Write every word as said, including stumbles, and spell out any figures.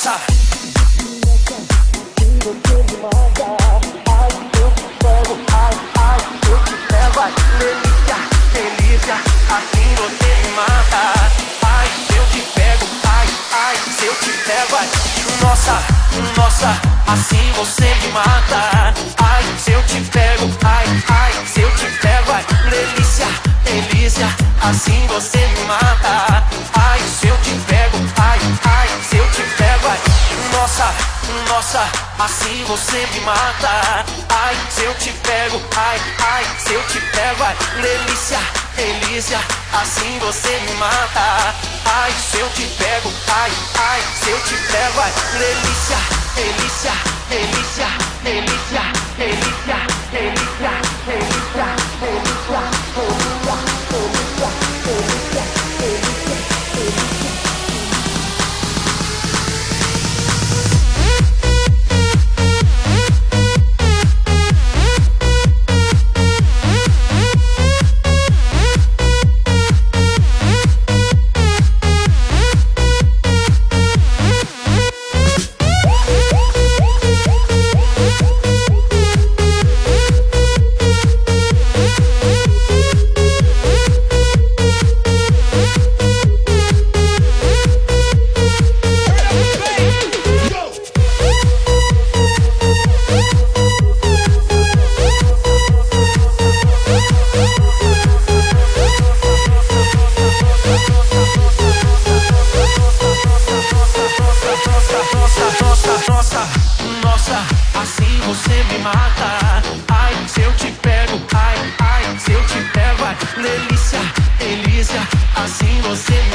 nossa. Assim você me mata. Ai, se eu te pego, ai, ai, se eu te pego, ai. Nossa, nossa, assim você me mata. Ai, se eu te pego, ai, ai, se eu te pego, ai. Delícia, delícia, assim você me mata. Ai, se eu te pego, ai, ai, se eu te pego, ai. Nossa, nossa, assim você me mata. Ai, se eu te pego, ai, ai, se eu te pego, ai. Delícia, delícia, assim você me mata. Ai, se eu te pego, ai, ai, se eu te pego, ai. Delícia, delícia, delícia, delícia, delícia, delícia, delícia, delícia, delícia, delícia, delícia, delícia, delícia. Nossa, assim você me mata. Ai, se eu te pego, ai, ai, se eu te pego, ai. Delícia, delícia, assim você